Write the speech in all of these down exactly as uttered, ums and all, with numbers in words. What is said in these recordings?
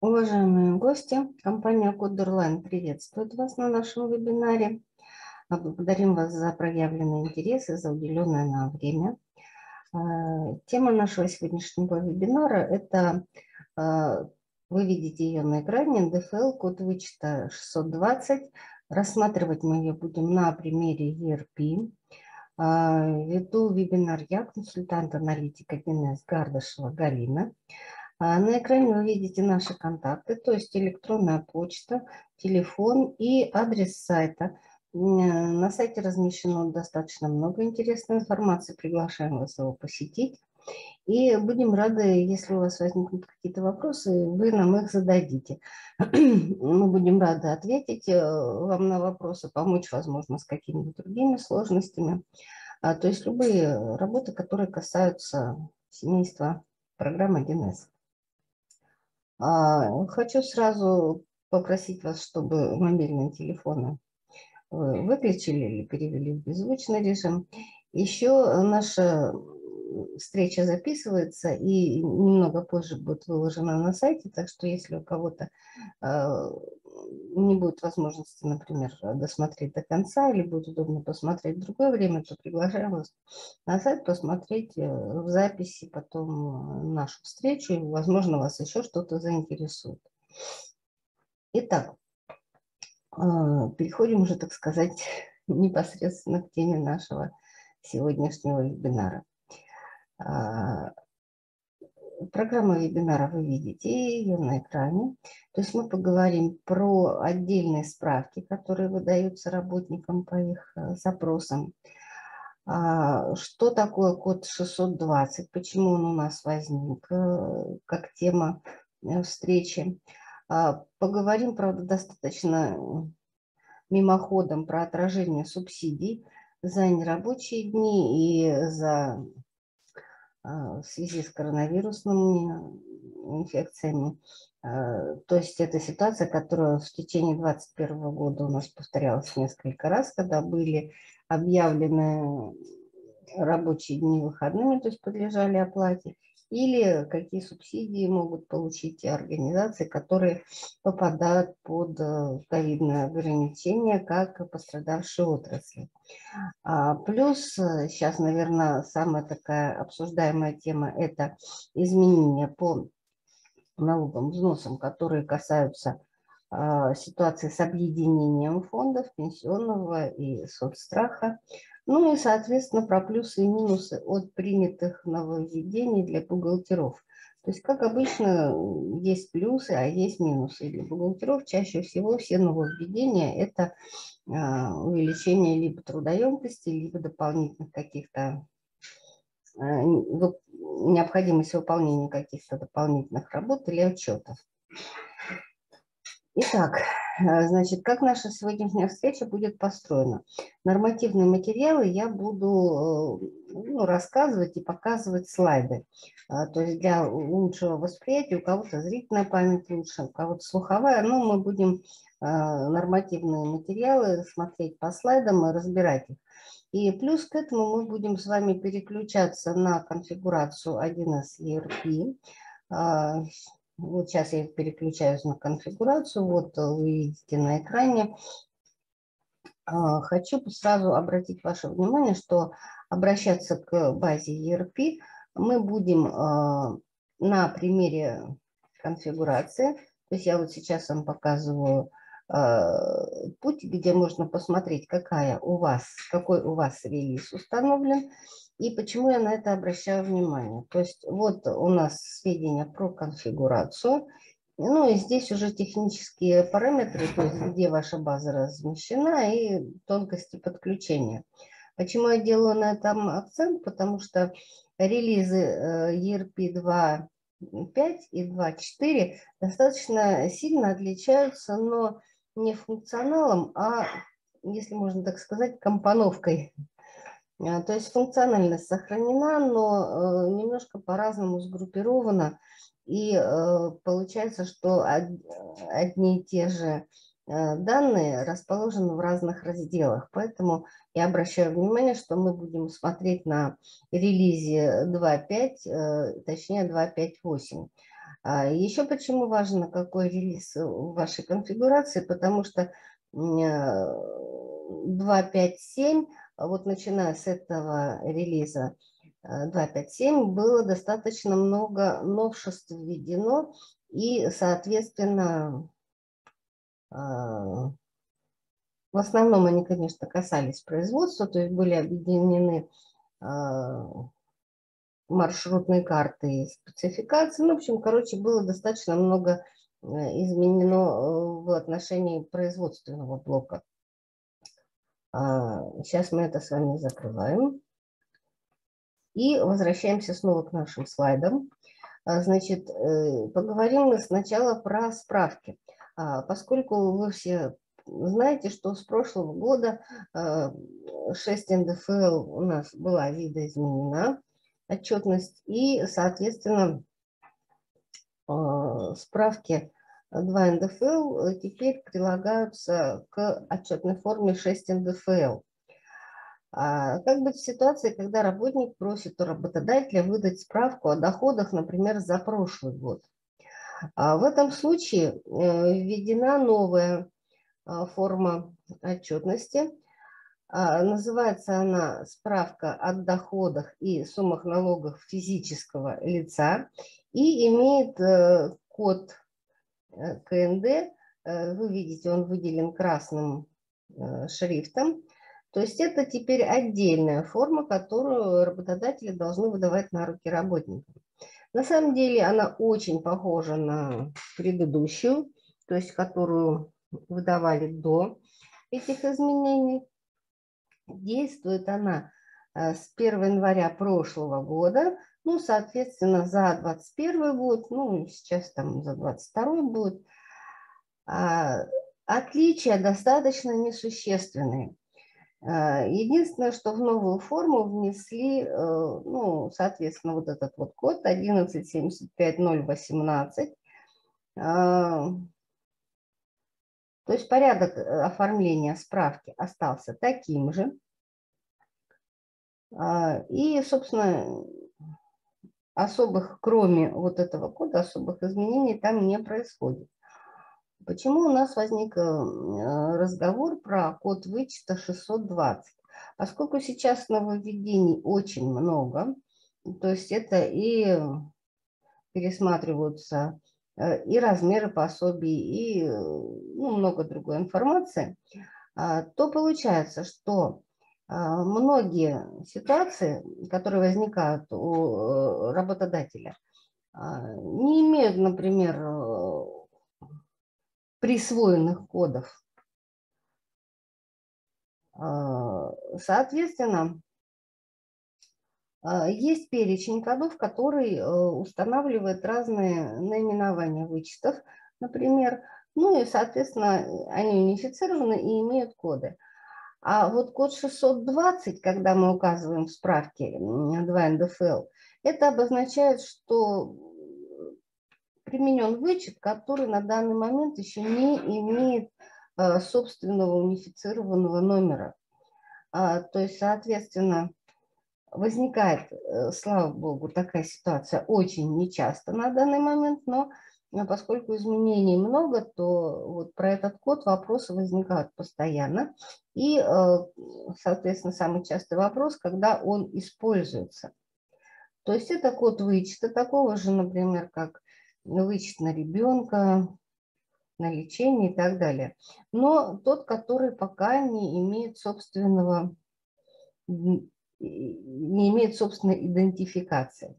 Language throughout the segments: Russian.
Уважаемые гости, компания Кодерлайн приветствует вас на нашем вебинаре. А Благодарим вас за проявленный интерес и за уделенное нам время. А, Тема нашего сегодняшнего вебинара – это, а, вы видите ее на экране, эн дэ эф эл, код вычета шестьсот двадцать. Рассматривать мы ее будем на примере и эр пи. А, Веду вебинар я, консультант-аналитик один эс Гардашева Галина. На экране вы видите наши контакты, то есть электронная почта, телефон и адрес сайта. На сайте размещено достаточно много интересной информации, приглашаем вас его посетить. И будем рады, если у вас возникнут какие-то вопросы, вы нам их зададите. Мы будем рады ответить вам на вопросы, помочь, возможно, с какими-то другими сложностями. То есть любые работы, которые касаются семейства программы один эс. Хочу сразу попросить вас, чтобы мобильные телефоны вы выключили или перевели в беззвучный режим. Еще наша встреча записывается и немного позже будет выложена на сайте, так что если у кого-то не будет возможности, например, досмотреть до конца или будет удобно посмотреть в другое время, то приглашаем вас на сайт посмотреть в записи потом нашу встречу, и, возможно, вас еще что-то заинтересует. Итак, переходим уже, так сказать, непосредственно к теме нашего сегодняшнего вебинара. Программа вебинара вы видите ее на экране. То есть мы поговорим про отдельные справки, которые выдаются работникам по их запросам. Что такое код шестьсот двадцать, почему он у нас возник как тема встречи. Поговорим, правда, достаточно мимоходом про отражение субсидий за нерабочие дни и за... в связи с коронавирусными инфекциями. То есть это ситуация, которая в течение две тысячи двадцать первого года у нас повторялась несколько раз, когда были объявлены рабочие дни выходными, то есть подлежали оплате, или какие субсидии могут получить те организации, которые попадают под ковидные ограничения, как пострадавшие отрасли. А, плюс сейчас, наверное, самая такая обсуждаемая тема – это изменения по налогам, взносам, которые касаются а, ситуации с объединением фондов пенсионного и соцстраха. Ну и, соответственно, про плюсы и минусы от принятых нововведений для бухгалтеров. То есть, как обычно, есть плюсы, а есть минусы. Для бухгалтеров чаще всего все нововведения – это увеличение либо трудоемкости, либо дополнительных каких-то, необходимость выполнения каких-то дополнительных работ или отчетов. Итак, значит, как наша сегодняшняя встреча будет построена? Нормативные материалы я буду ну, рассказывать и показывать слайды. То есть для лучшего восприятия, у кого-то зрительная память лучше, у кого-то слуховая, но мы будем нормативные материалы смотреть по слайдам и разбирать их. И плюс к этому мы будем с вами переключаться на конфигурацию один эс и эр пи. Вот сейчас я переключаюсь на конфигурацию. Вот вы видите на экране. Хочу сразу обратить ваше внимание, что обращаться к базе и эр пи мы будем на примере конфигурации. То есть я вот сейчас вам показываю путь, где можно посмотреть, какая у вас, какой у вас релиз установлен. И почему я на это обращаю внимание? То есть вот у нас сведения про конфигурацию. Ну и здесь уже технические параметры, то есть где ваша база размещена и тонкости подключения. Почему я делаю на этом акцент? Потому что релизы и эр пи два точка пять и два точка четыре достаточно сильно отличаются, но не функционалом, а, если можно так сказать, компоновкой. То есть функциональность сохранена, но немножко по-разному сгруппирована. И получается, что одни и те же данные расположены в разных разделах. Поэтому я обращаю внимание, что мы будем смотреть на релизе два точка пять, точнее два точка пять точка восемь. Еще почему важно, какой релиз в вашей конфигурации, потому что два пять семь, вот начиная с этого релиза два пять семь, было достаточно много новшеств введено, и, соответственно, в основном они, конечно, касались производства, то есть были объединены маршрутные карты и спецификации. Ну, в общем, короче, было достаточно много изменено в отношении производственного блока. Сейчас мы это с вами закрываем. И возвращаемся снова к нашим слайдам. Значит, поговорим мы сначала про справки. Поскольку вы все знаете, что с прошлого года шесть эн дэ эф эл у нас была видоизменена, отчетность, и, соответственно, справки два эн дэ эф эл теперь прилагаются к отчетной форме шесть эн дэ эф эл. А как быть в ситуации, когда работник просит у работодателя выдать справку о доходах, например, за прошлый год? А в этом случае введена новая форма отчетности. Называется она «Справка о доходах и суммах налогов физического лица» и имеет код ка эн дэ. Вы видите, он выделен красным шрифтом. То есть это теперь отдельная форма, которую работодатели должны выдавать на руки работникам. На самом деле она очень похожа на предыдущую, то есть которую выдавали до этих изменений. Действует она с первого января прошлого года, ну, соответственно, за двадцать первый год, ну, сейчас там за двадцать второй будет. Отличия достаточно несущественные. Единственное, что в новую форму внесли, ну, соответственно, вот этот вот код одиннадцать семьдесят пять ноль восемнадцать. То есть порядок оформления справки остался таким же. И, собственно, особых, кроме вот этого кода, особых изменений там не происходит. Почему у нас возник разговор про код вычета шестьсот двадцать? Поскольку сейчас нововведений очень много, то есть это и пересматриваются и размеры пособий, и ну, много другой информации, то получается, что многие ситуации, которые возникают у работодателя, не имеют, например, присвоенных кодов. Соответственно, есть перечень кодов, который устанавливает разные наименования вычетов, например, ну и, соответственно, они унифицированы и имеют коды. А вот код шестьсот двадцать, когда мы указываем в справке два эн дэ эф эл, это обозначает, что применен вычет, который на данный момент еще не имеет собственного унифицированного номера. То есть, соответственно, возникает, слава богу, такая ситуация очень нечасто на данный момент, но поскольку изменений много, то вот про этот код вопросы возникают постоянно. И, соответственно, самый частый вопрос, когда он используется. То есть это код вычета, такого же, например, как вычет на ребенка, на лечение и так далее. Но тот, который пока не имеет собственного, не имеет собственной идентификации.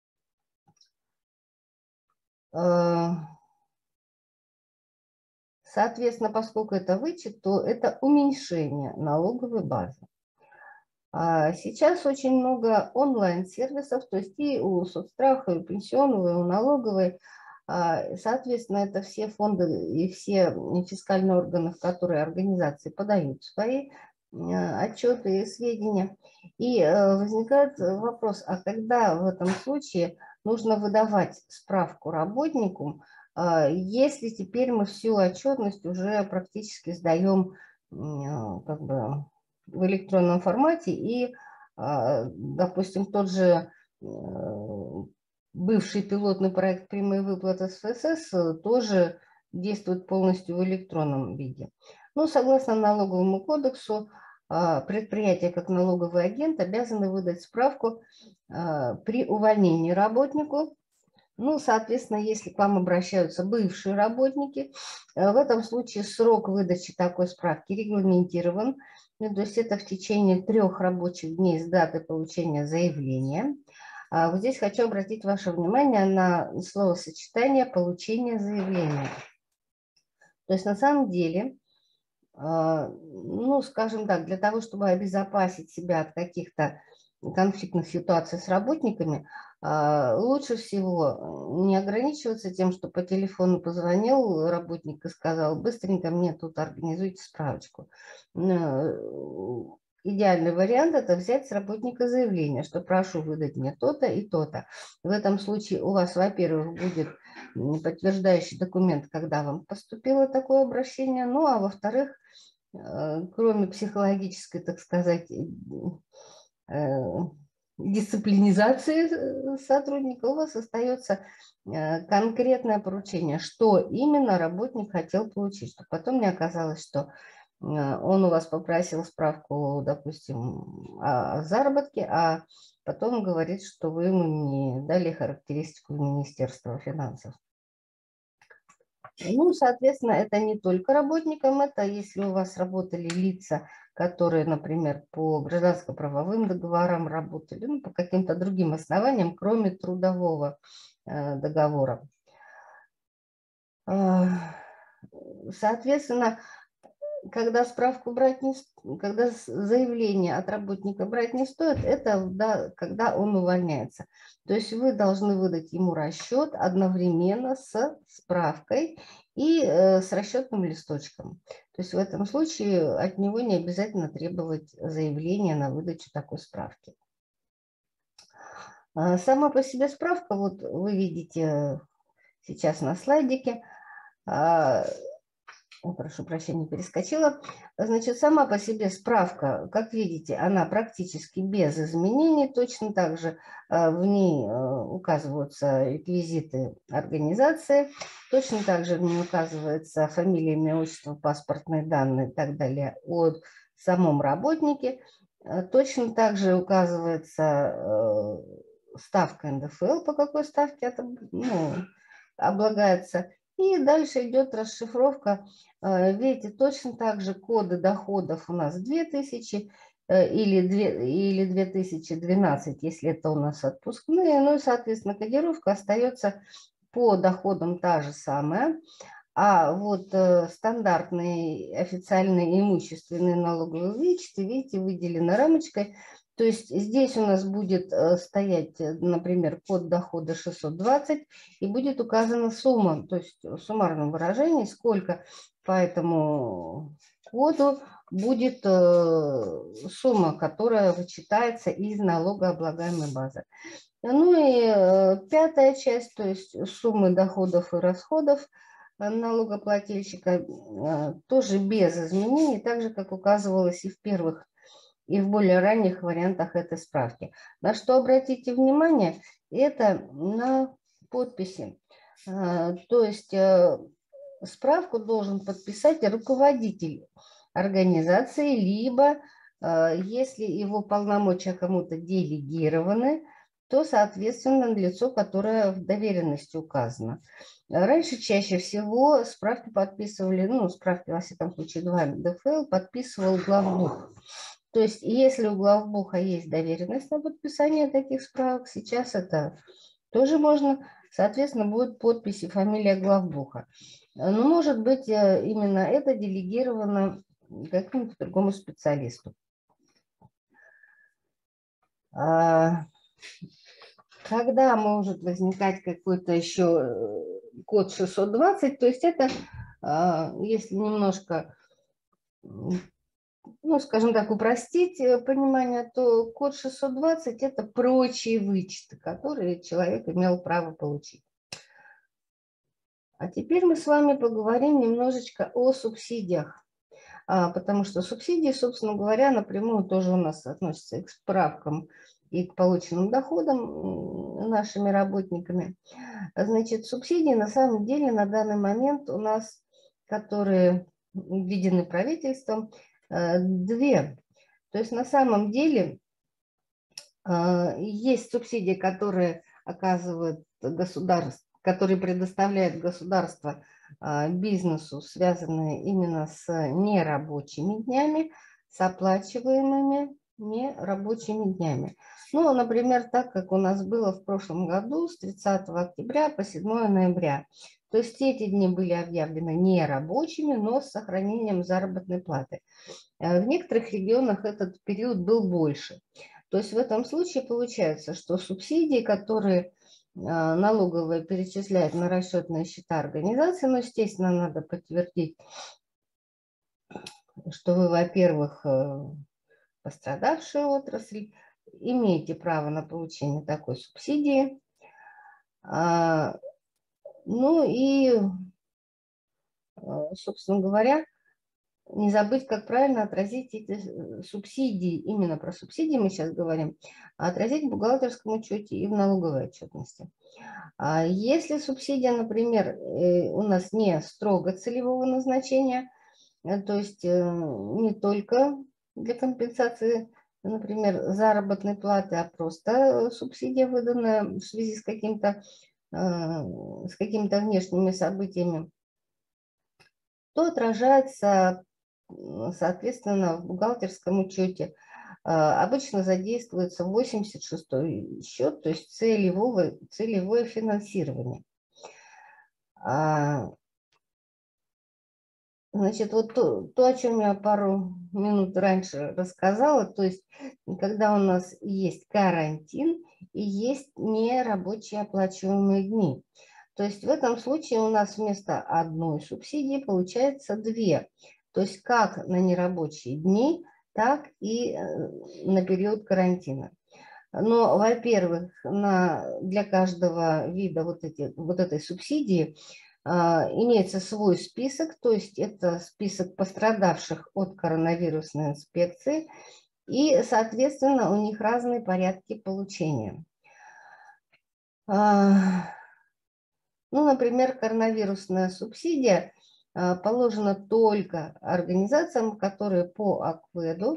Соответственно, поскольку это вычет, то это уменьшение налоговой базы. Сейчас очень много онлайн-сервисов, то есть и у соцстраха, и у пенсионного, и у налоговой. Соответственно, это все фонды и все фискальные органы, в которые организации подают свои отчеты и сведения. И возникает вопрос, а когда в этом случае нужно выдавать справку работнику, если теперь мы всю отчетность уже практически сдаем как бы в электронном формате, и, допустим, тот же бывший пилотный проект «Прямые выплаты с ФСС» тоже действует полностью в электронном виде. Но согласно налоговому кодексу, предприятие как налоговый агент обязаны выдать справку при увольнении работнику. Ну, соответственно, если к вам обращаются бывшие работники, в этом случае срок выдачи такой справки регламентирован. То есть это в течение трех рабочих дней с даты получения заявления. Вот здесь хочу обратить ваше внимание на словосочетание «получение заявления». То есть на самом деле, ну, скажем так, для того, чтобы обезопасить себя от каких-то конфликтных ситуаций с работниками, лучше всего не ограничиваться тем, что по телефону позвонил работник и сказал: быстренько мне тут организуйте справочку. Идеальный вариант – это взять с работника заявление, что прошу выдать мне то-то и то-то. В этом случае у вас, во-первых, будет подтверждающий документ, когда вам поступило такое обращение, ну а во-вторых, кроме психологической, так сказать, дисциплинизации сотрудника, у вас остается конкретное поручение, что именно работник хотел получить, чтобы потом не оказалось, что он у вас попросил справку, допустим, о заработке, а потом говорит, что вы ему не дали характеристику Министерства финансов. Ну, соответственно, это не только работникам, это если у вас работали лица, которые, например, по гражданско-правовым договорам работали, ну, по каким-то другим основаниям, кроме трудового э, договора. Соответственно, когда справку брать не, когда заявление от работника брать не стоит, это да, когда он увольняется. То есть вы должны выдать ему расчет одновременно с справкой и э, с расчетным листочком. То есть в этом случае от него не обязательно требовать заявления на выдачу такой справки. Сама по себе справка, вот вы видите сейчас на слайдике, прошу прощения, перескочила. Значит, сама по себе справка, как видите, она практически без изменений. Точно так же в ней указываются реквизиты организации. Точно так же в ней указывается фамилия, имя, отчество, паспортные данные и так далее о самом работнике. Точно так же указывается ставка эн дэ эф эл, по какой ставке это, ну, облагается. И дальше идет расшифровка. Видите, точно так же коды доходов у нас две тысячи или, две, или две тысячи двенадцать, если это у нас отпускные. Ну и, соответственно, кодировка остается по доходам та же самая. А вот э, стандартные официальные имущественные налоговые вычеты, видите, выделены рамочкой. То есть здесь у нас будет стоять, например, код дохода шестьсот двадцать, и будет указана сумма, то есть в суммарном выражении, сколько по этому коду будет сумма, которая вычитается из налогооблагаемой базы. Ну и пятая часть, то есть суммы доходов и расходов налогоплательщика, тоже без изменений, так же, как указывалось и в первых и в более ранних вариантах этой справки. На что обратите внимание, это на подписи. То есть справку должен подписать руководитель организации, либо если его полномочия кому-то делегированы, то, соответственно, лицо, которое в доверенности указано. Раньше чаще всего справки подписывали, ну, справки, во всяком случае, два эн дэ эф эл подписывал главбух. То есть, если у главбуха есть доверенность на подписание таких справок, сейчас это тоже можно, соответственно, будет подпись и фамилия главбуха. Но, может быть, именно это делегировано какому-то другому специалисту. Когда может возникать какой-то еще код шестьсот двадцать, то есть это, если немножко, ну, скажем так, упростить понимание, то код шестьсот двадцать – это прочие вычеты, которые человек имел право получить. А теперь мы с вами поговорим немножечко о субсидиях, потому что субсидии, собственно говоря, напрямую тоже у нас относятся и к справкам, и к полученным доходам. нашими работниками. Значит, субсидии на самом деле на данный момент у нас, которые введены правительством, две. То есть на самом деле есть субсидии, которые оказывает государство, которые предоставляет государство бизнесу, связанные именно с нерабочими днями, с оплачиваемыми нерабочими днями. Ну, например, так как у нас было в прошлом году с тридцатого октября по седьмое ноября. То есть эти дни были объявлены нерабочими, но с сохранением заработной платы. В некоторых регионах этот период был больше. То есть в этом случае получается, что субсидии, которые налоговая перечисляет на расчетные счета организации, но, естественно, надо подтвердить, что вы, во-первых, пострадавшая отрасль, имеете право на получение такой субсидии. Ну и, собственно говоря, не забыть, как правильно отразить эти субсидии, именно про субсидии мы сейчас говорим, а отразить в бухгалтерском учете и в налоговой отчетности. Если субсидия, например, у нас не строго целевого назначения, то есть не только для компенсации, например, заработной платы, а просто субсидия, выданная в связи с каким-то с какими-то внешними событиями, то отражается, соответственно, в бухгалтерском учете. Обычно задействуется восемьдесят шестой счет, то есть целевое, целевое финансирование. Значит, вот то, то, о чем я пару минут раньше рассказала, то есть когда у нас есть карантин и есть нерабочие оплачиваемые дни. То есть в этом случае у нас вместо одной субсидии получается две. То есть как на нерабочие дни, так и на период карантина. Но, во-первых, для каждого вида вот, эти, вот этой субсидии имеется свой список, то есть это список пострадавших от коронавирусной инспекции, и, соответственно, у них разные порядки получения. Ну, например, коронавирусная субсидия положена только организациям, которые по АКВЭДу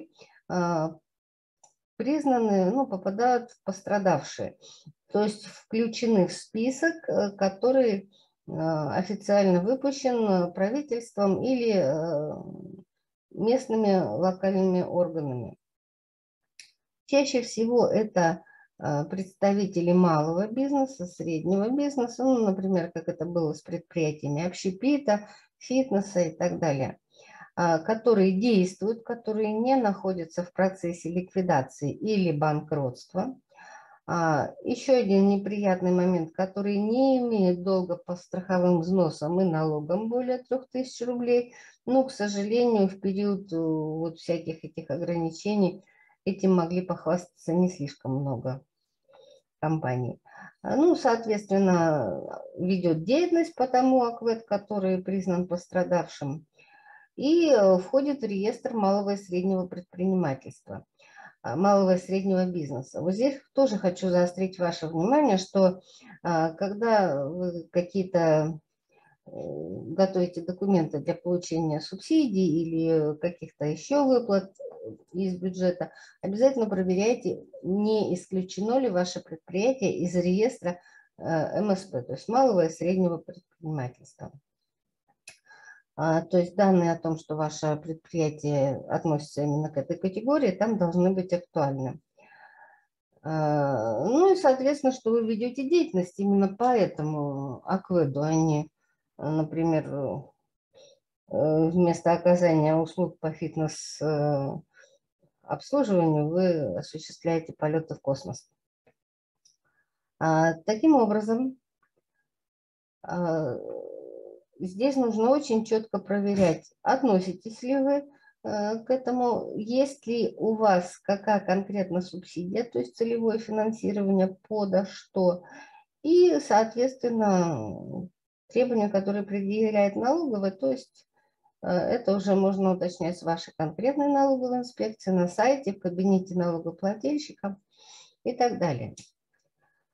признаны, ну, попадают в пострадавшие, то есть включены в список, который официально выпущен правительством или местными локальными органами. Чаще всего это представители малого бизнеса, среднего бизнеса, ну, например, как это было с предприятиями общепита, фитнеса и так далее, которые действуют, которые не находятся в процессе ликвидации или банкротства. А, еще один неприятный момент, который не имеет долга по страховым взносам и налогам более трёх тысяч рублей, но, к сожалению, в период вот всяких этих ограничений этим могли похвастаться не слишком много компаний. Ну, соответственно, ведет деятельность по тому АКВЭД, который признан пострадавшим, и входит в реестр малого и среднего предпринимательства, малого и среднего бизнеса. Вот здесь тоже хочу заострить ваше внимание, что когда вы какие-то готовите документы для получения субсидий или каких-то еще выплат из бюджета, обязательно проверяйте, не исключено ли ваше предприятие из реестра эм эс пэ, то есть малого и среднего предпринимательства. То есть данные о том, что ваше предприятие относится именно к этой категории, там должны быть актуальны. Ну и, соответственно, что вы ведете деятельность именно по этому АКВЭДу, а не, например, вместо оказания услуг по фитнес-обслуживанию вы осуществляете полеты в космос. Таким образом, здесь нужно очень четко проверять, относитесь ли вы к этому, есть ли у вас какая конкретно субсидия, то есть целевое финансирование подо что, и, соответственно, требования, которые предъявляет налоговая, то есть это уже можно уточнять с вашей конкретной налоговой инспекцией на сайте, в кабинете налогоплательщика и так далее.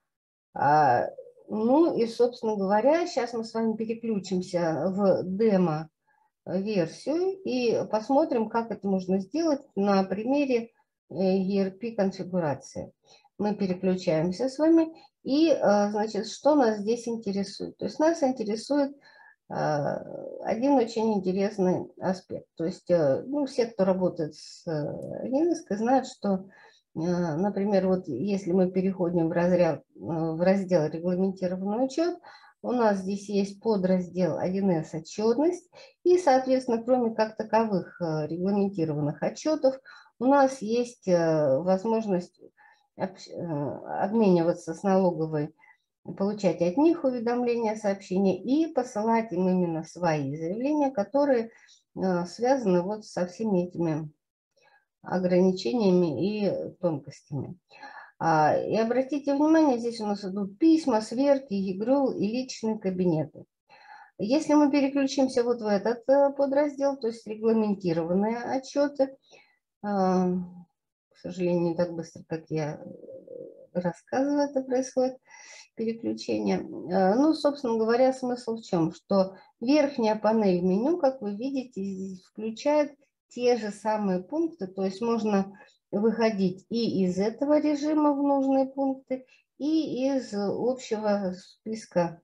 А, ну и, собственно говоря, сейчас мы с вами переключимся в демо-версию и посмотрим, как это можно сделать на примере и эр пи-конфигурации. Мы переключаемся с вами, и, значит, что нас здесь интересует? То есть нас интересует один очень интересный аспект. То есть, ну, все, кто работает с Linux, знают, что, например, вот если мы переходим в раздел, в раздел регламентированный учет, у нас здесь есть подраздел один эс отчетность, и, соответственно, кроме как таковых регламентированных отчетов, у нас есть возможность обмениваться с налоговой, получать от них уведомления, сообщения и посылать им именно свои заявления, которые связаны вот со всеми этими ограничениями и тонкостями. И обратите внимание, здесь у нас идут письма, сверки, ЕГРЮЛ и личные кабинеты. Если мы переключимся вот в этот подраздел, то есть регламентированные отчеты, к сожалению, не так быстро, как я рассказываю, это происходит, переключение. Ну, собственно говоря, смысл в чем? Что верхняя панель меню, как вы видите, здесь включает те же самые пункты, то есть можно выходить и из этого режима в нужные пункты, и из общего списка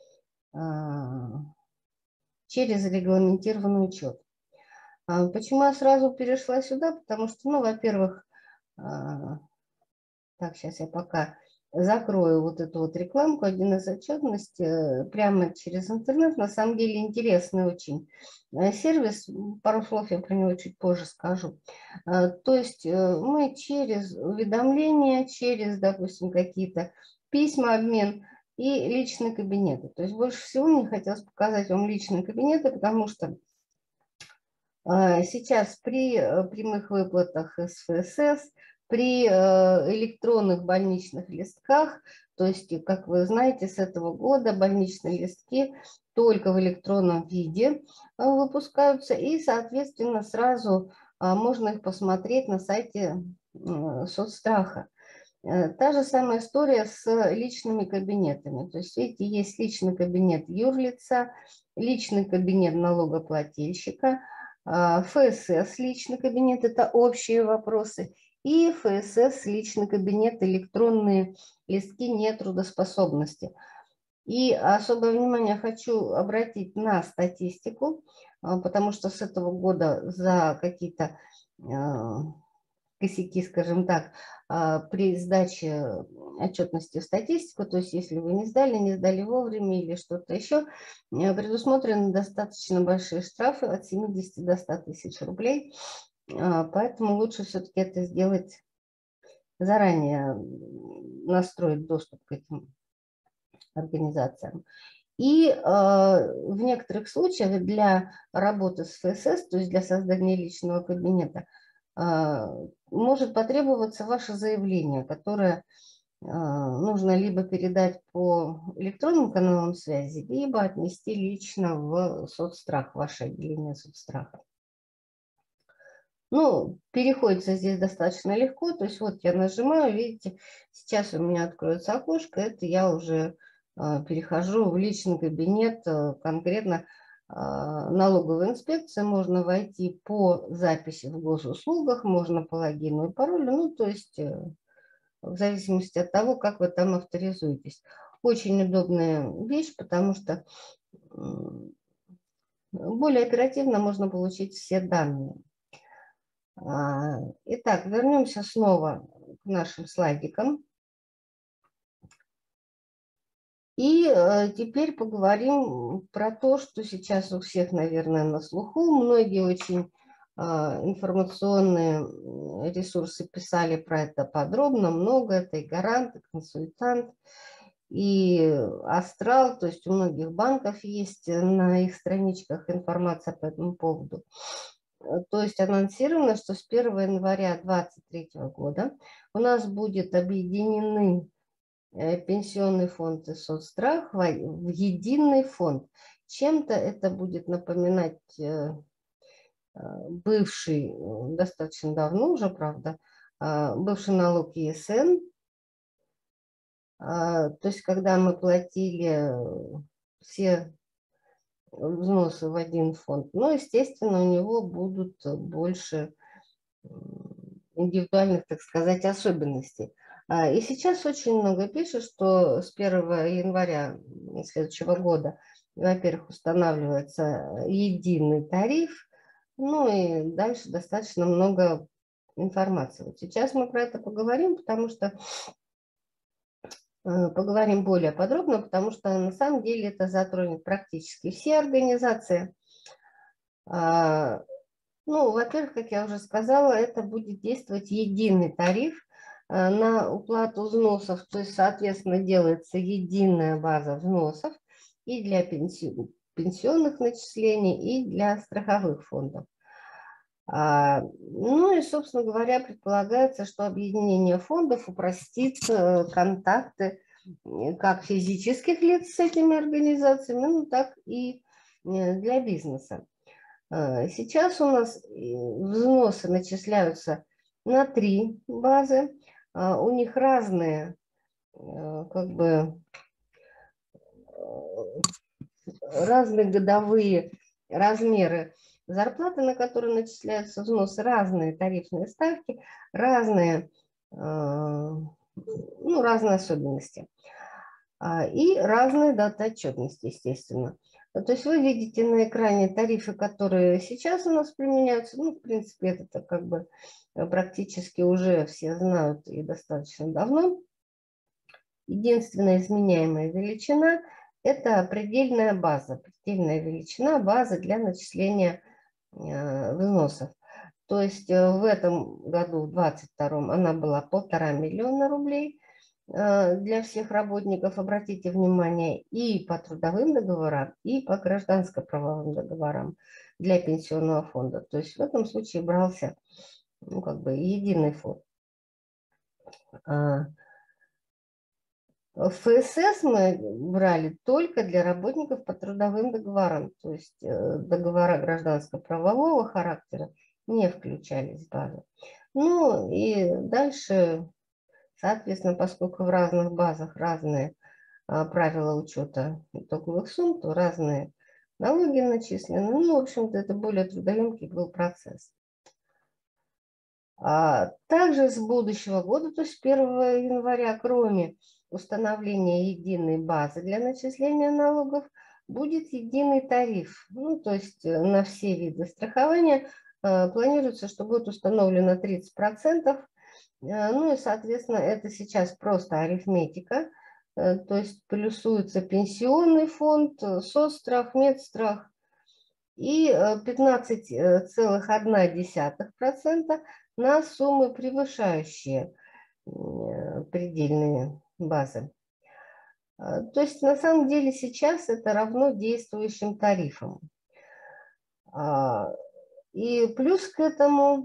через регламентированный учет. Почему я сразу перешла сюда? Потому что, ну, во-первых, так, сейчас я пока закрою вот эту вот рекламку, один эс отчетности прямо через интернет. На самом деле интересный очень сервис. Пару слов я про него чуть позже скажу. То есть мы через уведомления, через, допустим, какие-то письма, обмен и личные кабинеты. То есть больше всего мне хотелось показать вам личные кабинеты, потому что сейчас при прямых выплатах эс эф эс эс, при электронных больничных листках, то есть, как вы знаете, с этого года больничные листки только в электронном виде выпускаются, и, соответственно, сразу можно их посмотреть на сайте соцстраха. Та же самая история с личными кабинетами. То есть, видите, есть личный кабинет юрлица, личный кабинет налогоплательщика, эф эс эс личный кабинет – это общие вопросы, и эф эс эс личный кабинет электронные листки нетрудоспособности. И особое внимание хочу обратить на статистику, потому что с этого года за какие-то косяки, скажем так, при сдаче отчетности в статистику, то есть если вы не сдали, не сдали вовремя или что-то еще, предусмотрены достаточно большие штрафы от семидесяти до ста тысяч рублей, поэтому лучше все-таки это сделать заранее, настроить доступ к этим организациям. И э, в некоторых случаях для работы с эф эс эс, то есть для создания личного кабинета, может потребоваться ваше заявление, которое нужно либо передать по электронным каналам связи, либо отнести лично в соцстрах, ваше отделение соцстраха. Ну, переходится здесь достаточно легко, то есть вот я нажимаю, видите, сейчас у меня откроется окошко, это я уже перехожу в личный кабинет конкретно налоговой инспекции, можно войти по записи в госуслугах, можно по логину и паролю, ну, то есть в зависимости от того, как вы там авторизуетесь. Очень удобная вещь, потому что более оперативно можно получить все данные. Итак, вернемся снова к нашим слайдикам. И теперь поговорим про то, что сейчас у всех, наверное, на слуху. Многие очень информационные ресурсы писали про это подробно, много. Это и Гарант, и Консультант, и Астрал. То есть у многих банков есть на их страничках информация по этому поводу. То есть анонсировано, что с первого января две тысячи двадцать третьего года у нас будет объединены пенсионный фонд и соцстрах в единый фонд. Чем-то это будет напоминать бывший, достаточно давно уже, правда, бывший налог и эс эн. То есть, когда мы платили все взносы в один фонд, но, естественно, у него будут больше индивидуальных, так сказать, особенностей. И сейчас очень много пишет, что с первого января следующего года, во-первых, устанавливается единый тариф, ну и дальше достаточно много информации. Вот сейчас мы про это поговорим, потому что поговорим более подробно, потому что на самом деле это затронет практически все организации. Ну, во-первых, как я уже сказала, это будет действовать единый тариф на уплату взносов, то есть, соответственно, делается единая база взносов и для пенсионных начислений, и для страховых фондов. Ну и, собственно говоря, предполагается, что объединение фондов упростит контакты как физических лиц с этими организациями, ну, так и для бизнеса. Сейчас у нас взносы начисляются на три базы. У них разные, как бы, разные годовые размеры зарплаты, на которые начисляются взносы, разные тарифные ставки, разные, ну, разные особенности. И разные даты отчетности, естественно. То есть вы видите на экране тарифы, которые сейчас у нас применяются. Ну, в принципе, это как бы практически уже все знают и достаточно давно. Единственная изменяемая величина – это предельная база, предельная величина базы для начисления взносов. То есть в этом году, в двадцать втором, она была полтора миллиона рублей для всех работников, обратите внимание, и по трудовым договорам, и по гражданско-правовым договорам для пенсионного фонда. То есть в этом случае брался, ну, как бы единый фонд. эф эс эс мы брали только для работников по трудовым договорам, то есть договора гражданско-правового характера не включались в базу. Ну и дальше, соответственно, поскольку в разных базах разные правила учета итоговых сумм, то разные налоги начислены. Ну, в общем-то, это более трудоемкий был процесс. Также с будущего года, то есть с первого января, кроме установления единой базы для начисления налогов, будет единый тариф. Ну, то есть на все виды страхования планируется, что будет установлено тридцать процентов. Ну и, соответственно, это сейчас просто арифметика. То есть плюсуется пенсионный фонд, соцстрах, медстрах и пятнадцать целых одна десятая процента на суммы, превышающие предельные базы. То есть на самом деле сейчас это равно действующим тарифам. И плюс к этому,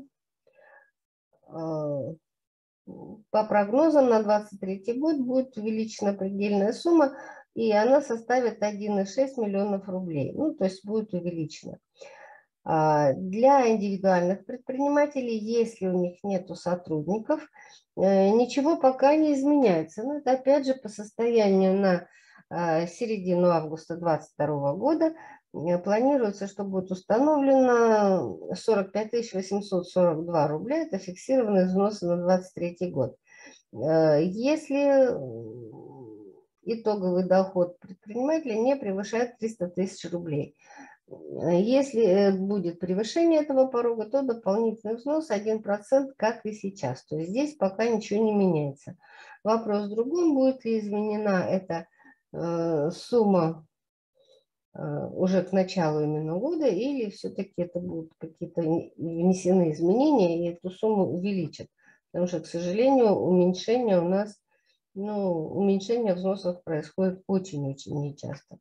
по прогнозам, на двадцать третий год будет увеличена предельная сумма, и она составит один и шесть миллионов рублей. Ну, то есть будет увеличена. Для индивидуальных предпринимателей, если у них нету сотрудников, ничего пока не изменяется. Но это опять же по состоянию на середину августа две тысячи двадцать второго года планируется, что будет установлено сорок пять тысяч восемьсот сорок два рубля. Это фиксированные взносы на двадцать третий год. Если итоговый доход предпринимателя не превышает триста тысяч рублей. Если будет превышение этого порога, то дополнительный взнос один процент, как и сейчас. То есть здесь пока ничего не меняется. Вопрос в другом, будет ли изменена эта э, сумма э, уже к началу именно года, или все-таки это будут какие-то внесены изменения, и эту сумму увеличат. Потому что, к сожалению, уменьшение у нас, ну, уменьшение взносов происходит очень-очень нечасто.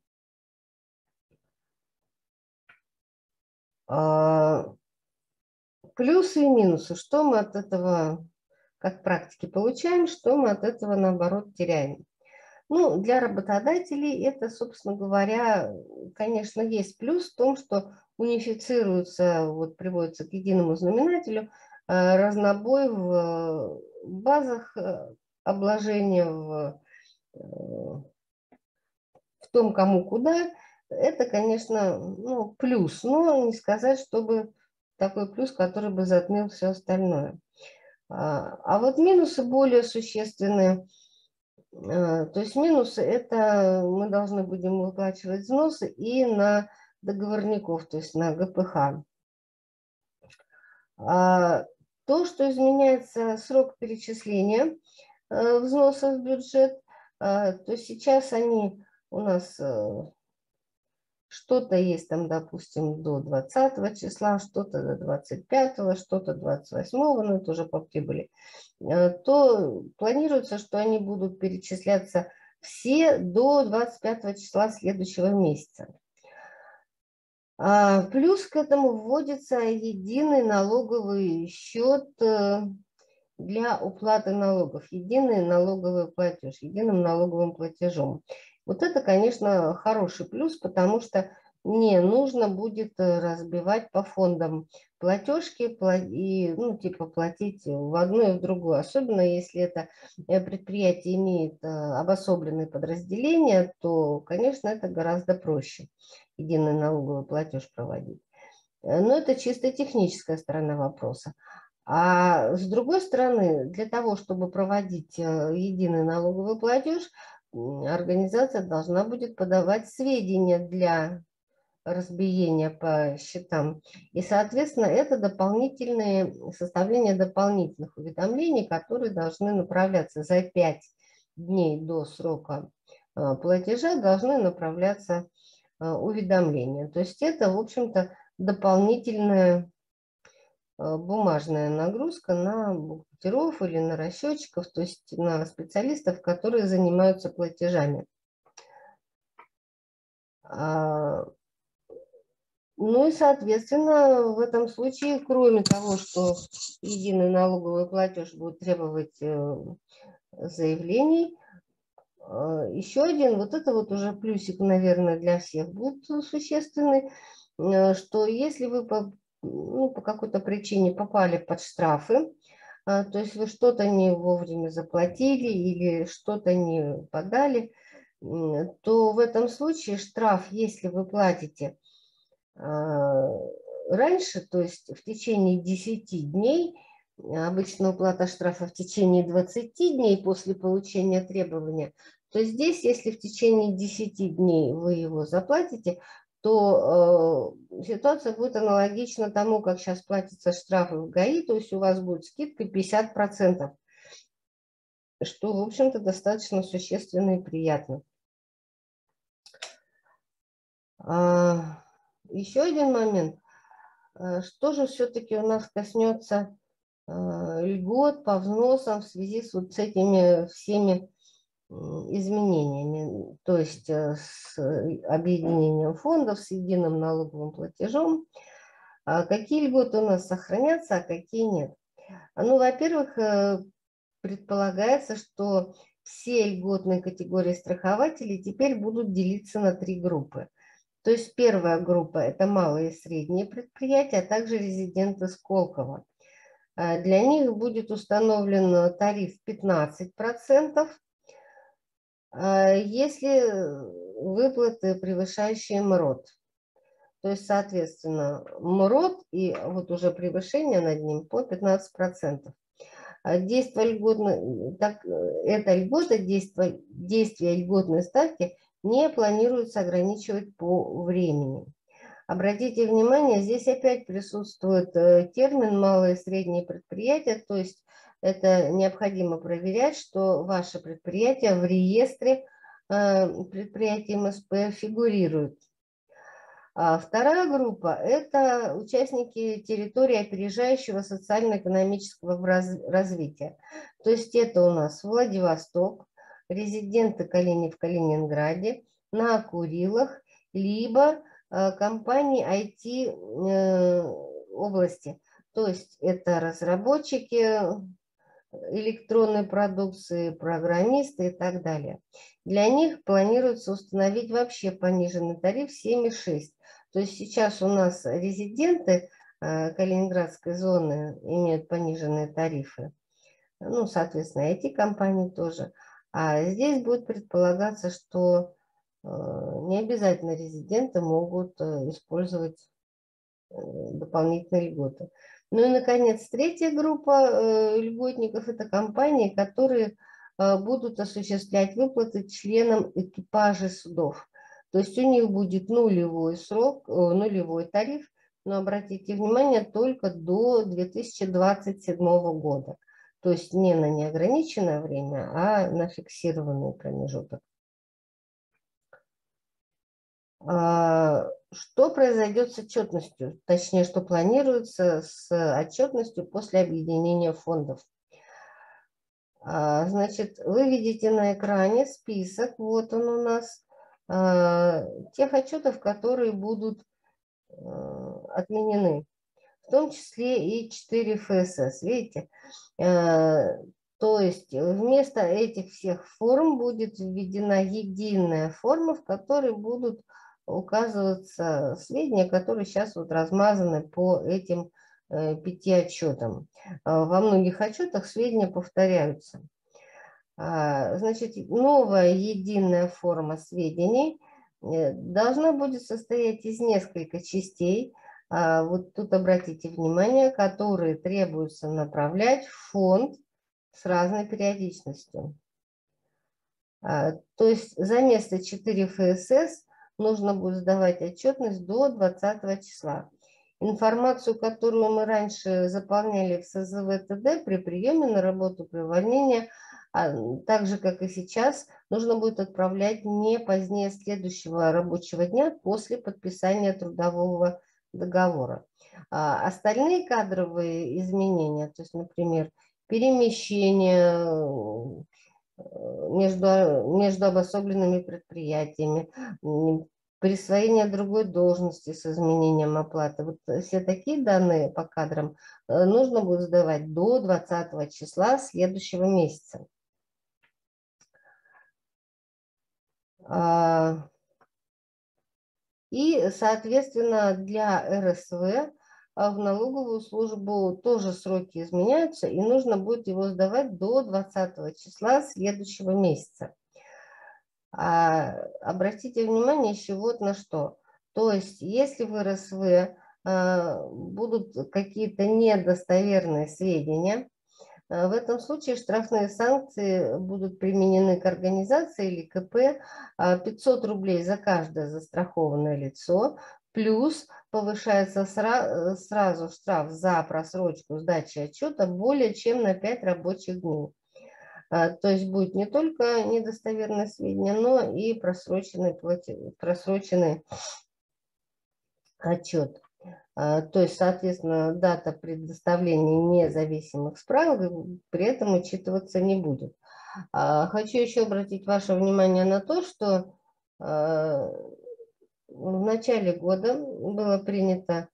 Плюсы и минусы. Что мы от этого, как практики, получаем, что мы от этого, наоборот, теряем. Ну, для работодателей это, собственно говоря, конечно, есть плюс в том, что унифицируется, вот приводится к единому знаменателю разнобой в базах обложения, в в том, кому куда, это, конечно, ну, плюс, но не сказать, чтобы такой плюс, который бы затмил все остальное. А вот минусы более существенные. То есть минусы – это мы должны будем выплачивать взносы и на договорников, то есть на гэ пэ ха. То, что изменяется срок перечисления взносов в бюджет, то сейчас они у нас что-то есть там, допустим, до двадцатого числа, что-то до двадцать пятого, что-то двадцать восьмого, но это уже по прибыли, то планируется, что они будут перечисляться все до двадцать пятого числа следующего месяца. Плюс к этому вводится единый налоговый счет для уплаты налогов, единый налоговый платеж, единым налоговым платежом. Вот это, конечно, хороший плюс, потому что не нужно будет разбивать по фондам платежки и, ну, типа, платить в одну и в другую. Особенно если это предприятие имеет обособленные подразделения, то, конечно, это гораздо проще единый налоговый платеж проводить. Но это чисто техническая сторона вопроса. А с другой стороны, для того, чтобы проводить единый налоговый платеж, организация должна будет подавать сведения для разбиения по счетам. И, соответственно, это дополнительные, составление дополнительных уведомлений, которые должны направляться за пять дней до срока платежа, должны направляться уведомления. То есть это, в общем-то, дополнительная бумажная нагрузка на бухгалтеров или на расчетчиков, то есть на специалистов, которые занимаются платежами. Ну и, соответственно, в этом случае, кроме того, что единый налоговый платеж будет требовать заявлений, еще один, вот это вот уже плюсик, наверное, для всех будет существенный, что если вы по ну, по какой-то причине попали под штрафы, то есть вы что-то не вовремя заплатили или что-то не подали, то в этом случае штраф, если вы платите раньше, то есть в течение десяти дней, обычно уплата штрафа в течение двадцати дней после получения требования, то здесь, если в течение десяти дней вы его заплатите, то э, ситуация будет аналогична тому, как сейчас платятся штрафы в гэ а и, то есть у вас будет скидка пятьдесят процентов, что, в общем-то, достаточно существенно и приятно. А, еще один момент. Что же все-таки у нас коснется э, льгот по взносам в связи с вот с этими всеми изменениями, то есть с объединением фондов, с единым налоговым платежом. Какие льготы у нас сохранятся, а какие нет? Ну, во-первых, предполагается, что все льготные категории страхователей теперь будут делиться на три группы. То есть первая группа – это малые и средние предприятия, а также резиденты Сколково. Для них будет установлен тариф пятнадцать процентов, если выплаты, превышающие МРОТ. То есть, соответственно, МРОТ и вот уже превышение над ним по пятнадцать процентов. Действие льготной, так, эта льгота, действие, действие льготной ставки не планируется ограничивать по времени. Обратите внимание, здесь опять присутствует термин «малые и средние предприятия», то есть это необходимо проверять, что ваше предприятие в реестре предприятий эм эс пэ фигурирует. А вторая группа – это участники территории опережающего социально-экономического развития. То есть это у нас Владивосток, резиденты Калини в Калининграде, на Курилах, либо компании ай ти области. То есть это разработчики электронной продукции, программисты и так далее. Для них планируется установить вообще пониженный тариф семь и шесть. То есть сейчас у нас резиденты Калининградской зоны имеют пониженные тарифы. Ну, соответственно, ай ти-компании тоже. А здесь будет предполагаться, что не обязательно резиденты могут использовать дополнительные льготы. Ну и, наконец, третья группа льготников – это компании, которые будут осуществлять выплаты членам экипажей судов. То есть у них будет нулевой срок, нулевой тариф, но обратите внимание, только до две тысячи двадцать седьмого года. То есть не на неограниченное время, а на фиксированный промежуток. Что произойдет с отчетностью, точнее, что планируется с отчетностью после объединения фондов? Значит, вы видите на экране список, вот он у нас, тех отчетов, которые будут отменены, в том числе и четыре эф эс эс, видите? То есть вместо этих всех форм будет введена единая форма, в которой будут указываться сведения, которые сейчас вот размазаны по этим э, пяти отчетам. Во многих отчетах сведения повторяются. А, значит, новая единая форма сведений должна будет состоять из нескольких частей. А, вот тут обратите внимание, которые требуется направлять в фонд с разной периодичностью. А, то есть за место четыре эф эс эс нужно будет сдавать отчетность до двадцатого числа. Информацию, которую мы раньше заполняли в эс зэ вэ тэ дэ при приеме на работу, при увольнении, а так же, как и сейчас, нужно будет отправлять не позднее следующего рабочего дня после подписания трудового договора. А остальные кадровые изменения, то есть, например, перемещение между, между обособленными предприятиями, присвоение другой должности с изменением оплаты. Вот все такие данные по кадрам нужно будет сдавать до двадцатого числа следующего месяца. И, соответственно, для эр эс вэ в налоговую службу тоже сроки изменяются, и нужно будет его сдавать до двадцатого числа следующего месяца. А, обратите внимание еще вот на что. То есть, если в эр эс вэ а, будут какие-то недостоверные сведения, в этом случае штрафные санкции будут применены к организации или ка пэ, пятьсот рублей за каждое застрахованное лицо, плюс повышается сразу штраф за просрочку сдачи отчета более чем на пять рабочих дней. То есть будет не только недостоверные сведения, но и просроченный, просроченный отчет. То есть, соответственно, дата предоставления независимых справок при этом учитываться не будет. Хочу еще обратить ваше внимание на то, что в начале года было принято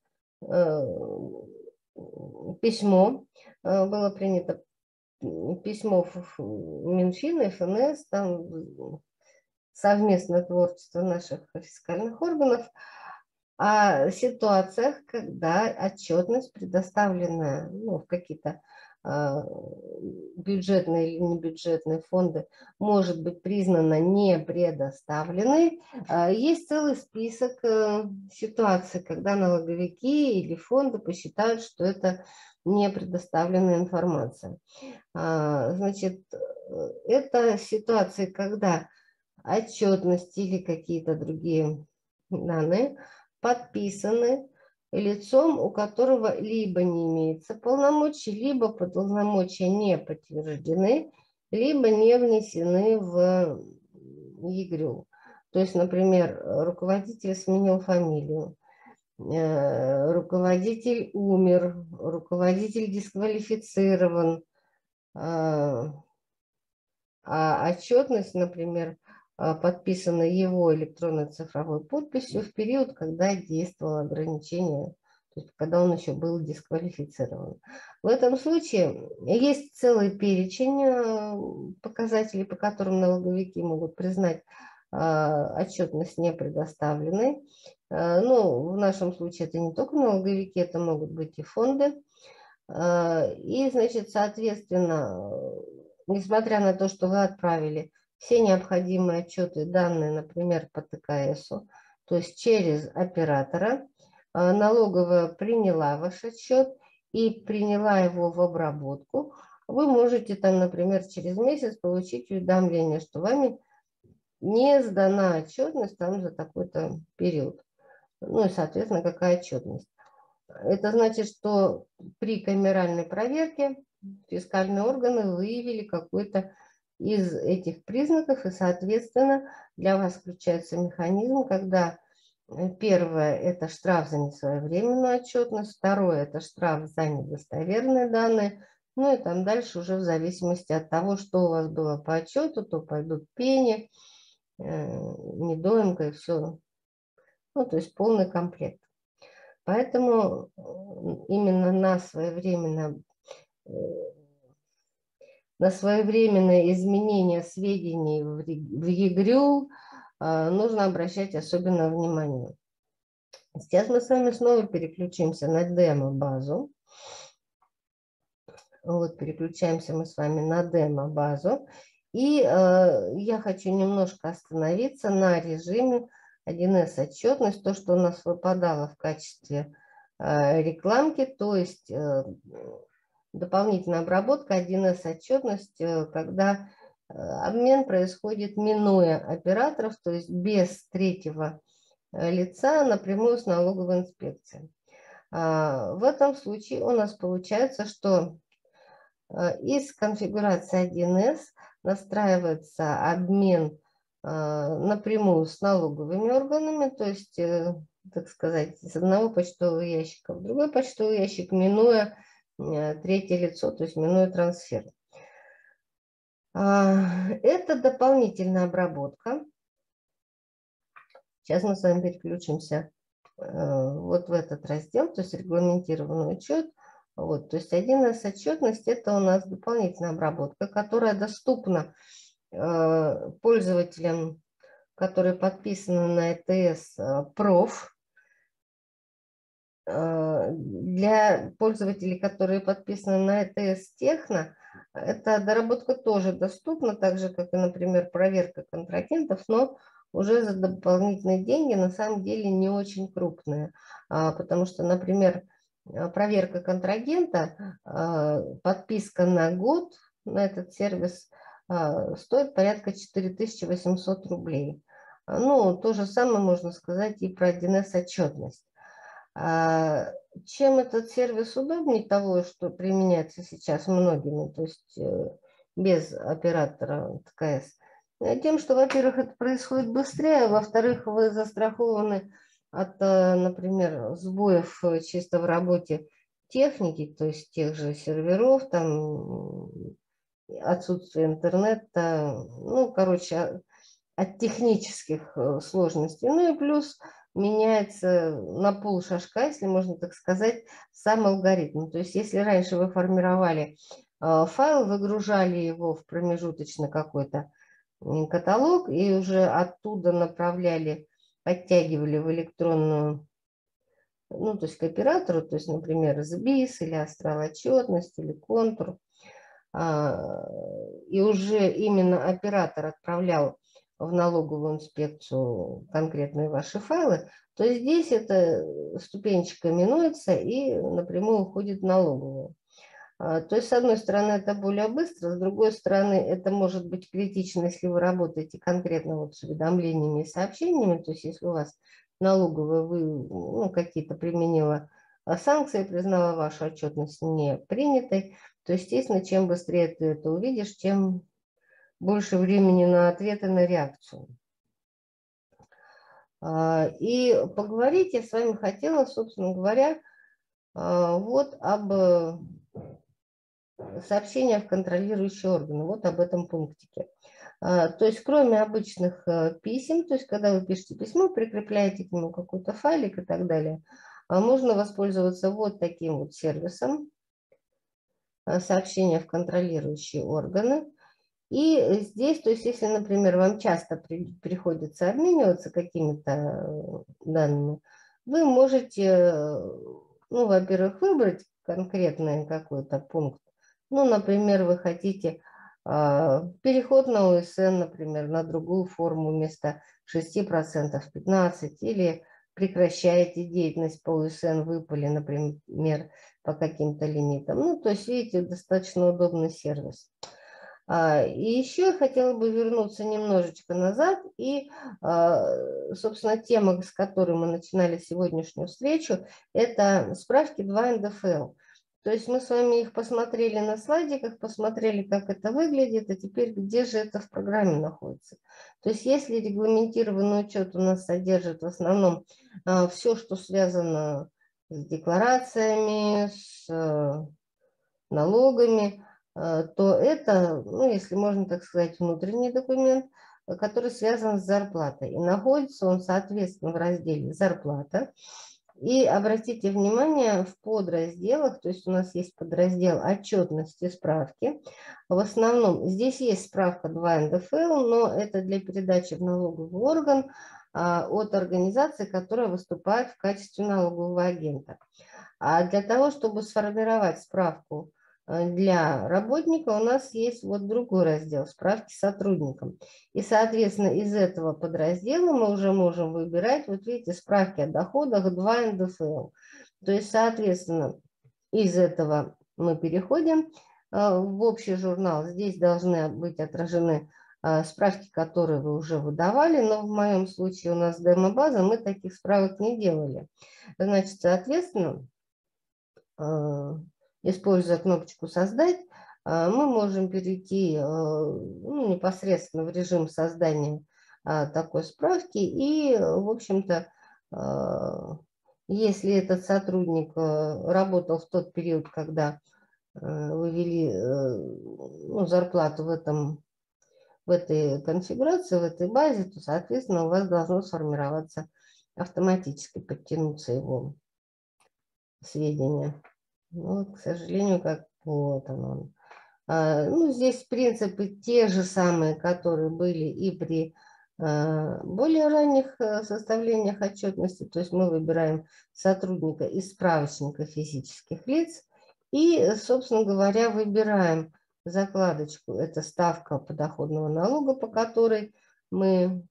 письмо, было принято письмо в Минфин, эф эн эс, там совместное творчество наших фискальных органов, о ситуациях, когда отчетность, предоставленная ну, в какие-то э, бюджетные или небюджетные фонды, может быть признана не предоставленной. Э, есть целый список э, ситуаций, когда налоговики или фонды посчитают, что это не предоставленная информация. Э, значит, это ситуации, когда отчетность или какие-то другие данные подписаны лицом, у которого либо не имеется полномочий, либо полномочия не подтверждены, либо не внесены в е гэ рэ ю. То есть, например, руководитель сменил фамилию, руководитель умер, руководитель дисквалифицирован, а отчетность, например, подписано его электронной цифровой подписью в период, когда действовало ограничение, то есть когда он еще был дисквалифицирован. В этом случае есть целый перечень показателей, по которым налоговики могут признать отчетность не предоставленной. Ну, в нашем случае это не только налоговики, это могут быть и фонды. И, значит, соответственно, несмотря на то, что вы отправили все необходимые отчеты, данные, например, по тэ ка эсу, то есть через оператора, налоговая приняла ваш отчет и приняла его в обработку, вы можете там, например, через месяц получить уведомление, что вами не сдана отчетность там за такой-то период. Ну и, соответственно, какая отчетность. Это значит, что при камеральной проверке фискальные органы выявили какой-то из этих признаков, и, соответственно, для вас включается механизм, когда первое – это штраф за несвоевременную отчетность, второе – это штраф за недостоверные данные, ну и там дальше уже в зависимости от того, что у вас было по отчету, то пойдут пени, недоимка и все. Ну, то есть полный комплект. Поэтому именно на своевременно, на своевременное изменение сведений в ЕГРЮ нужно обращать особенно внимание. Сейчас мы с вами снова переключимся на демо-базу. Вот, переключаемся мы с вами на демо-базу. И э, я хочу немножко остановиться на режиме один эс отчетность, то, что у нас выпадало в качестве э, рекламки, то есть э, дополнительная обработка один эс отчетность, э, когда э, обмен происходит минуя операторов, то есть без третьего э, лица напрямую с налоговой инспекцией. А, в этом случае у нас получается, что э, из конфигурации один эс настраивается обмен напрямую с налоговыми органами, то есть, так сказать, из одного почтового ящика в другой почтовый ящик, минуя третье лицо, то есть минуя трансфер. Это дополнительная обработка. Сейчас мы с вами переключимся вот в этот раздел, то есть регламентированный учет. Вот, то есть один эс отчетность – это у нас дополнительная обработка, которая доступна пользователям, которые подписаны на и тэ эс проф. Для пользователей, которые подписаны на и тэ эс техно, эта доработка тоже доступна, так же, как и, например, проверка контрагентов, но уже за дополнительные деньги, на самом деле не очень крупные. Потому что, например, проверка контрагента, подписка на год на этот сервис стоит порядка четыре тысячи восемьсот рублей. Ну, то же самое можно сказать и про один эс отчетность. Чем этот сервис удобнее того, что применяется сейчас многими, то есть без оператора тэ ка эс? Тем, что, во-первых, это происходит быстрее, во-вторых, вы застрахованы от, например, сбоев чисто в работе техники, то есть тех же серверов, там, отсутствие интернета, ну, короче, от технических сложностей. Ну и плюс меняется на полшажка, если можно так сказать, сам алгоритм. То есть если раньше вы формировали файл, выгружали его в промежуточный какой-то каталог и уже оттуда направляли, подтягивали в электронную, ну, то есть к оператору, то есть, например, эс би ай эс или астрал отчетность или контур, и уже именно оператор отправлял в налоговую инспекцию конкретные ваши файлы, то здесь эта ступенечка минуется и напрямую уходит в налоговую. То есть, с одной стороны, это более быстро, с другой стороны, это может быть критично, если вы работаете конкретно вот с уведомлениями и сообщениями, то есть, если у вас налоговая вы ну, какие-то применила санкции, признала вашу отчетность не принятой, то, естественно, чем быстрее ты это увидишь, тем больше времени на ответы, на реакцию. И поговорить я с вами хотела, собственно говоря, вот об сообщениях в контролирующие органы, вот об этом пунктике. То есть, кроме обычных писем, то есть, когда вы пишете письмо, прикрепляете к нему какой-то файлик и так далее, можно воспользоваться вот таким вот сервисом сообщения в контролирующие органы. И здесь, то есть, если, например, вам часто при, приходится обмениваться какими-то данными, вы можете, ну, во-первых, выбрать конкретный какой-то пункт. Ну, например, вы хотите Переход на О С Н, например, на другую форму вместо шести процентов пятнадцать процентов, или прекращаете деятельность по О С Н, выпали, например, по каким-то лимитам. Ну, то есть, видите, достаточно удобный сервис. И еще я хотела бы вернуться немножечко назад и, собственно, тема, с которой мы начинали сегодняшнюю встречу, это справки два эн Дэ Эф Эл. То есть мы с вами их посмотрели на слайдиках, посмотрели, как это выглядит, а теперь где же это в программе находится. То есть если регламентированный учет у нас содержит в основном все, что связано с декларациями, с налогами, то это, ну, если можно так сказать, внутренний документ, который связан с зарплатой. И находится он, соответственно, в разделе «Зарплата». И обратите внимание, в подразделах, то есть у нас есть подраздел «Отчетности, справки». В основном здесь есть справка два эн Дэ Эф Эл, но это для передачи в налоговый орган от организации, которая выступает в качестве налогового агента. А для того, чтобы сформировать справку для работника, у нас есть вот другой раздел «Справки сотрудникам». И, соответственно, из этого подраздела мы уже можем выбирать, вот видите, справки о доходах два эн Дэ Эф Эл. То есть, соответственно, из этого мы переходим в общий журнал. Здесь должны быть отражены справки, которые вы уже выдавали, но в моем случае у нас демо-база, мы таких справок не делали. Значит, соответственно, используя кнопочку «Создать», мы можем перейти ну, непосредственно в режим создания такой справки. И, в общем-то, если этот сотрудник работал в тот период, когда вы ввели ну, зарплату в, этом, в этой конфигурации, в этой базе, то, соответственно, у вас должно сформироваться автоматически, подтянуться его сведения. Ну, к сожалению, как вот он. А, ну, здесь принципы те же самые, которые были и при а, более ранних составлениях отчетности. То есть мы выбираем сотрудника из справочника физических лиц и, собственно говоря, выбираем закладочку. Это ставка подоходного налога, по которой мы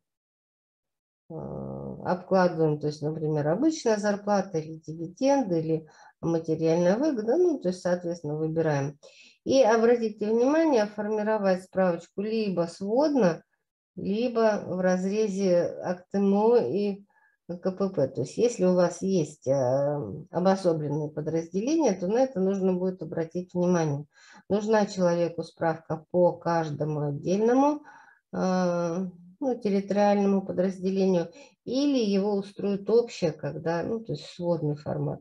обкладываем, то есть, например, обычная зарплата или дивиденды, или материальная выгода, ну, то есть, соответственно, выбираем. И обратите внимание, формировать справочку либо сводно, либо в разрезе ак тэ эм о и ка пэ пэ. То есть, если у вас есть обособленные подразделения, то на это нужно будет обратить внимание. Нужна человеку справка по каждому отдельному ну, территориальному подразделению, или его устроит общее, когда, ну, то есть сводный формат.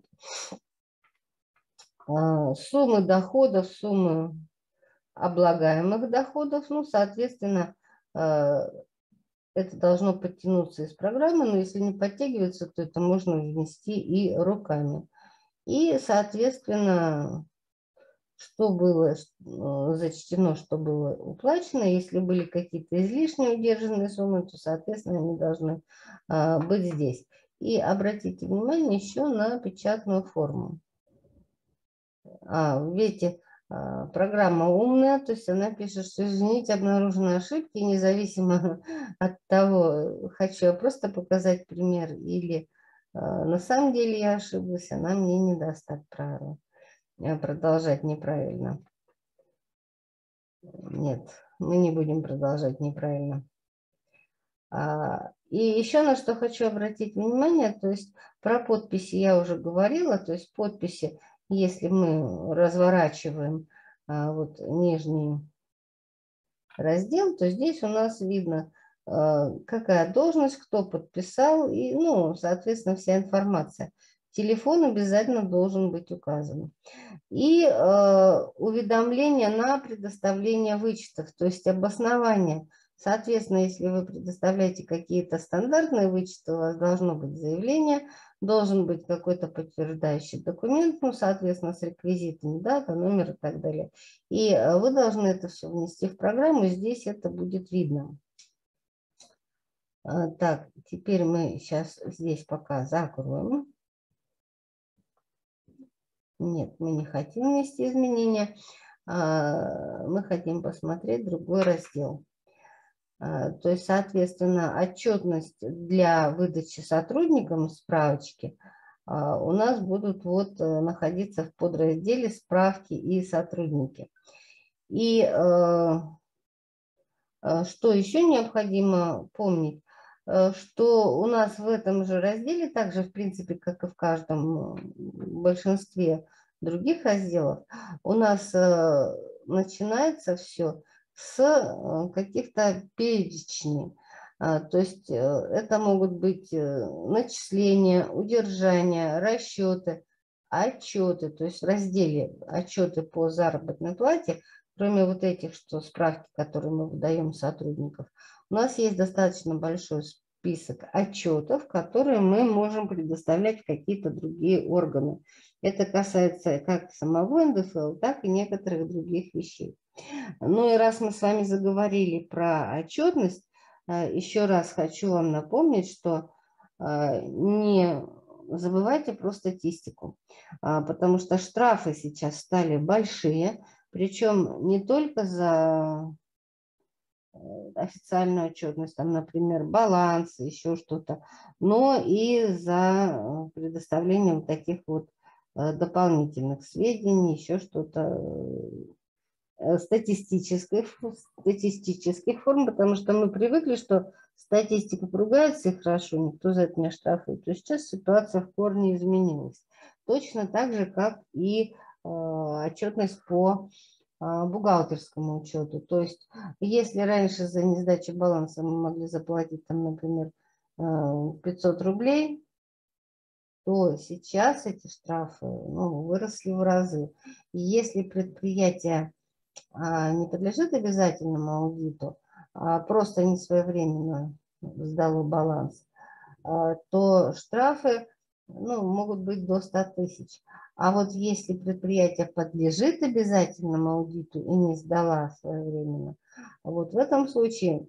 Суммы доходов, суммы облагаемых доходов, ну, соответственно, это должно подтянуться из программы, но если не подтягивается, то это можно внести и руками. И, соответственно, что было зачтено, что было уплачено. Если были какие-то излишне удержанные суммы, то, соответственно, они должны быть здесь. И обратите внимание еще на печатную форму. А, видите, программа умная, то есть она пишет, что извините, обнаружены ошибки, независимо от того, хочу я просто показать пример или на самом деле я ошиблась, она мне не даст так права продолжать неправильно. Нет, мы не будем продолжать неправильно. И еще на что хочу обратить внимание, то есть про подписи я уже говорила, то есть подписи, если мы разворачиваем вот нижний раздел, то здесь у нас видно, какая должность, кто подписал, и, ну, соответственно, вся информация. Телефон обязательно должен быть указан. И э, уведомление на предоставление вычетов, то есть обоснование. Соответственно, если вы предоставляете какие-то стандартные вычеты, у вас должно быть заявление, должен быть какой-то подтверждающий документ, ну, соответственно, с реквизитами, дата, номер и так далее. И вы должны это все внести в программу, здесь это будет видно. Так, теперь мы сейчас здесь пока закроем. Нет, мы не хотим внести изменения. мы хотим посмотреть другой раздел. То есть, соответственно, отчетность для выдачи сотрудникам справочки у нас будут вот находиться в подразделе «Справки и сотрудники». И что еще необходимо помнить, что у нас в этом же разделе, также, в принципе, как и в каждом большинстве других разделов, у нас начинается все с каких-то перечней. То есть это могут быть начисления, удержания, расчеты, отчеты. То есть в разделе «Отчеты по заработной плате», кроме вот этих, что справки, которые мы выдаем сотрудников, у нас есть достаточно большой список отчетов, которые мы можем предоставлять в какие-то другие органы. Это касается как самого эн дэ эф эл, так и некоторых других вещей. Ну и раз мы с вами заговорили про отчетность, еще раз хочу вам напомнить, что не забывайте про статистику, потому что штрафы сейчас стали большие, причем не только за официальную отчетность, там, например, баланс, еще что-то, но и за предоставление вот таких вот дополнительных сведений, еще что-то статистических, статистических форм, потому что мы привыкли, что статистика ругается и хорошо, никто за это не штрафует. То сейчас ситуация в корне изменилась. Точно так же, как и отчетность по бухгалтерскому учету. То есть, если раньше за несдачу баланса мы могли заплатить, там, например, пятьсот рублей, то сейчас эти штрафы, ну, выросли в разы. И если предприятие не подлежит обязательному аудиту, а просто не своевременно сдало баланс, то штрафы, ну, могут быть до ста тысяч. А вот если предприятие подлежит обязательному аудиту и не сдала своевременно, вот в этом случае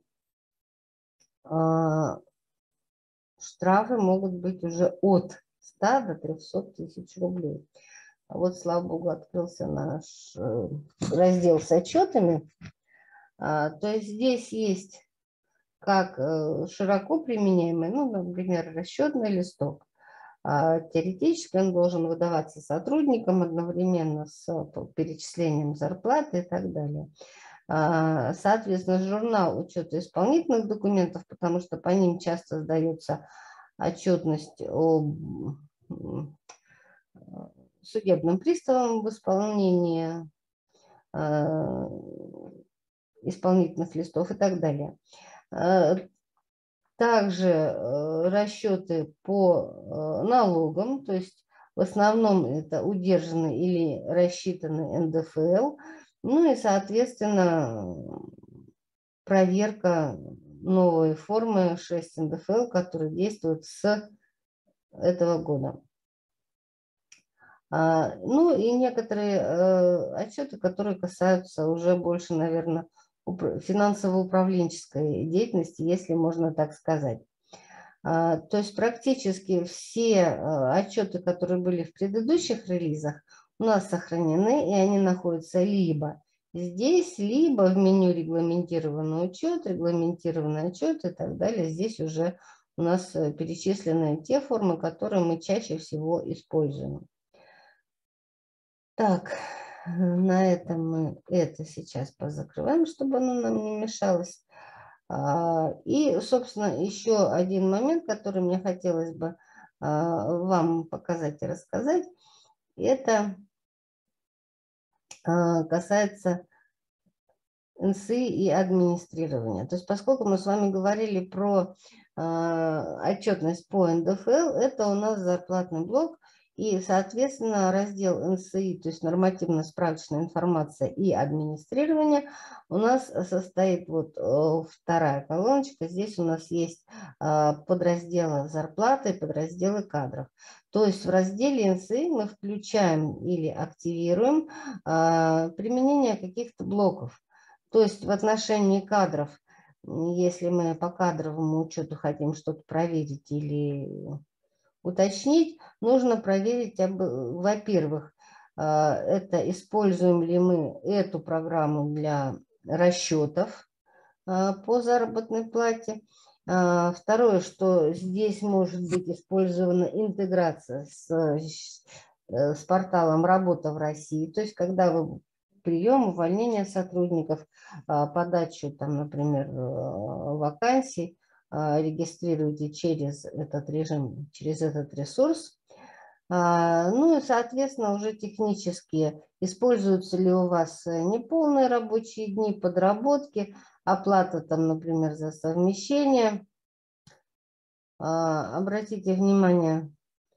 э, штрафы могут быть уже от ста до трёхсот тысяч рублей. А вот, слава богу, открылся наш э, раздел с отчетами. А, то есть здесь есть как э, широко применяемый, ну, например, расчетный листок. Теоретически он должен выдаваться сотрудникам одновременно с перечислением зарплаты и так далее. Соответственно, журнал учета исполнительных документов, потому что по ним часто сдается отчетность о судебным приставам в исполнении исполнительных листов и так далее. Также расчеты по налогам, то есть в основном это удержанный или рассчитанный эн дэ эф эл, ну и, соответственно, проверка новой формы шесть эн дэ эф эл, которая действует с этого года. Ну и некоторые отчеты, которые касаются уже больше, наверное, финансово-управленческой деятельности, если можно так сказать. То есть практически все отчеты, которые были в предыдущих релизах, у нас сохранены, и они находятся либо здесь, либо в меню регламентированный учет, регламентированный отчет и так далее. Здесь уже у нас перечислены те формы, которые мы чаще всего используем. Так, на этом мы это сейчас позакрываем, чтобы оно нам не мешалось. И, собственно, еще один момент, который мне хотелось бы вам показать и рассказать, это касается эн эс и и администрирования. То есть, поскольку мы с вами говорили про отчетность по эн дэ эф эл, это у нас зарплатный блок. И, соответственно, раздел эн эс и, то есть нормативно-справочная информация и администрирование, у нас состоит вот вторая колоночка. Здесь у нас есть подразделы зарплаты и подразделы кадров. То есть в разделе эн эс и мы включаем или активируем применение каких-то блоков. То есть в отношении кадров, если мы по кадровому учету хотим что-то проверить или уточнить, нужно проверить, во-первых, Это используем ли мы эту программу для расчетов по заработной плате. Второе, что здесь может быть использована интеграция с, с порталом «Работа в России». То есть, когда вы прием, увольнение сотрудников, подачу, там, например, вакансий, регистрируете через этот режим, через этот ресурс. Ну и, соответственно, уже технически используются ли у вас неполные рабочие дни, подработки, оплата там, например, за совмещение. Обратите внимание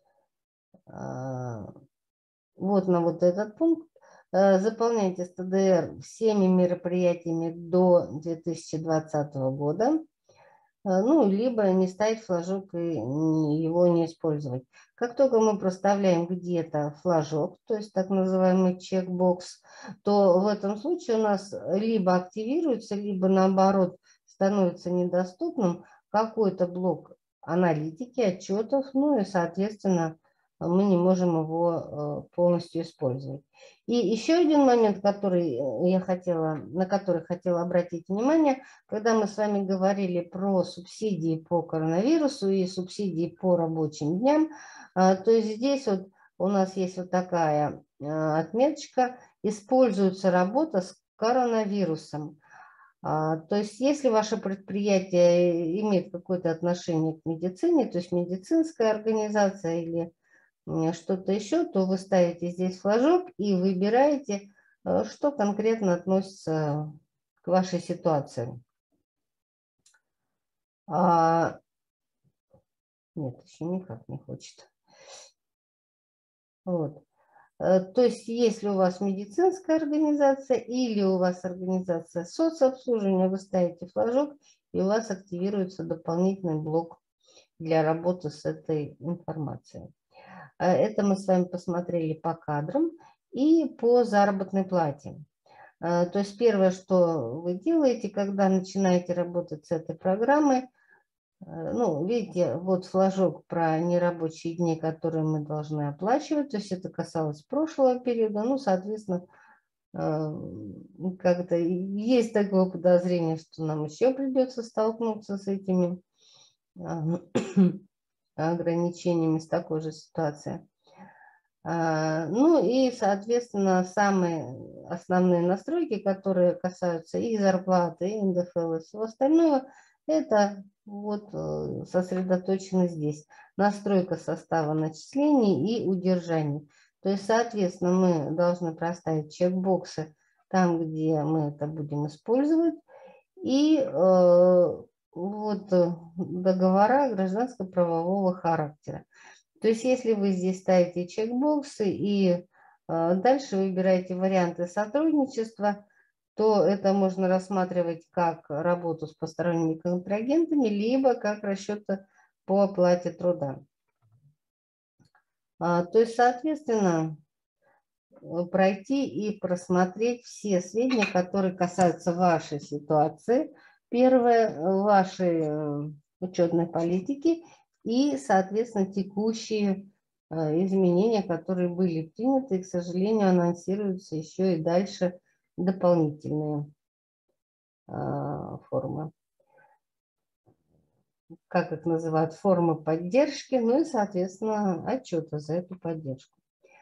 вот на вот этот пункт. Заполняйте эс тэ дэ эр всеми мероприятиями до две тысячи двадцатого года. Ну, либо не ставить флажок и его не использовать. Как только мы проставляем где-то флажок, то есть так называемый чекбокс, то в этом случае у нас либо активируется, либо наоборот становится недоступным какой-то блок аналитики, отчетов, ну и, соответственно, мы не можем его полностью использовать. И еще один момент, который я хотела, на который хотела обратить внимание, когда мы с вами говорили про субсидии по коронавирусу и субсидии по рабочим дням, то есть здесь вот у нас есть вот такая отметочка: используется работа с коронавирусом. То есть если ваше предприятие имеет какое-то отношение к медицине, то есть медицинская организация или что-то еще, то вы ставите здесь флажок и выбираете, что конкретно относится к вашей ситуации. А... Нет, еще никак не хочет. Вот. То есть если у вас медицинская организация или у вас организация соцобслуживания, вы ставите флажок, и у вас активируется дополнительный блок для работы с этой информацией. Это мы с вами посмотрели по кадрам и по заработной плате. То есть первое, что вы делаете, когда начинаете работать с этой программой, ну, видите, вот флажок про нерабочие дни, которые мы должны оплачивать. То есть это касалось прошлого периода. Ну, соответственно, как-то есть такое подозрение, что нам еще придется столкнуться с этими ограничениями, с такой же ситуацией. Ну и, соответственно, самые основные настройки, которые касаются и зарплаты, и эн дэ эф эл, и всего остального, это вот сосредоточено здесь. Настройка состава начислений и удержаний. То есть, соответственно, мы должны проставить чекбоксы там, где мы это будем использовать. И э, вот договора гражданско-правового характера. То есть, если вы здесь ставите чекбоксы и э, дальше выбираете варианты сотрудничества, то это можно рассматривать как работу с посторонними контрагентами, либо как расчеты по оплате труда. А, то есть, соответственно, пройти и просмотреть все сведения, которые касаются вашей ситуации. Первое, вашей учетной политики и, соответственно, текущие изменения, которые были приняты, и, к сожалению, анонсируются еще и дальше дополнительные формы. Как их называют? Формы поддержки, ну и, соответственно, отчеты за эту поддержку.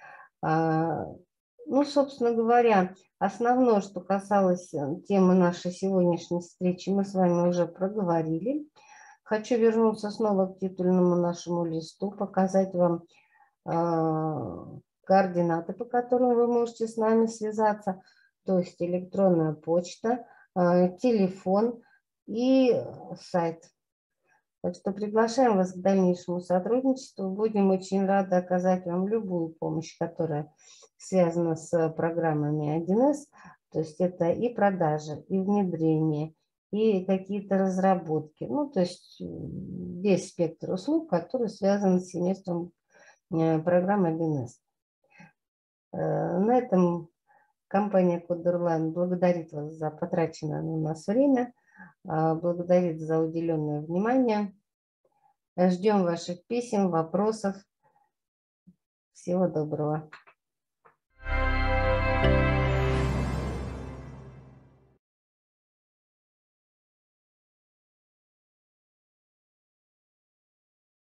Ну, собственно говоря, основное, что касалось темы нашей сегодняшней встречи, мы с вами уже проговорили. Хочу вернуться снова к титульному нашему листу, показать вам э, координаты, по которым вы можете с нами связаться, то есть электронная почта, э, телефон и сайт. Так что приглашаем вас к дальнейшему сотрудничеству. Будем очень рады оказать вам любую помощь, которая связана с программами один эс. То есть это и продажи, и внедрение, и какие-то разработки. Ну, то есть весь спектр услуг, который связан с семейством программы один эс. На этом компания Кодерлайн благодарит вас за потраченное на нас время. Благодарит за уделенное внимание. Ждем ваших писем, вопросов. Всего доброго.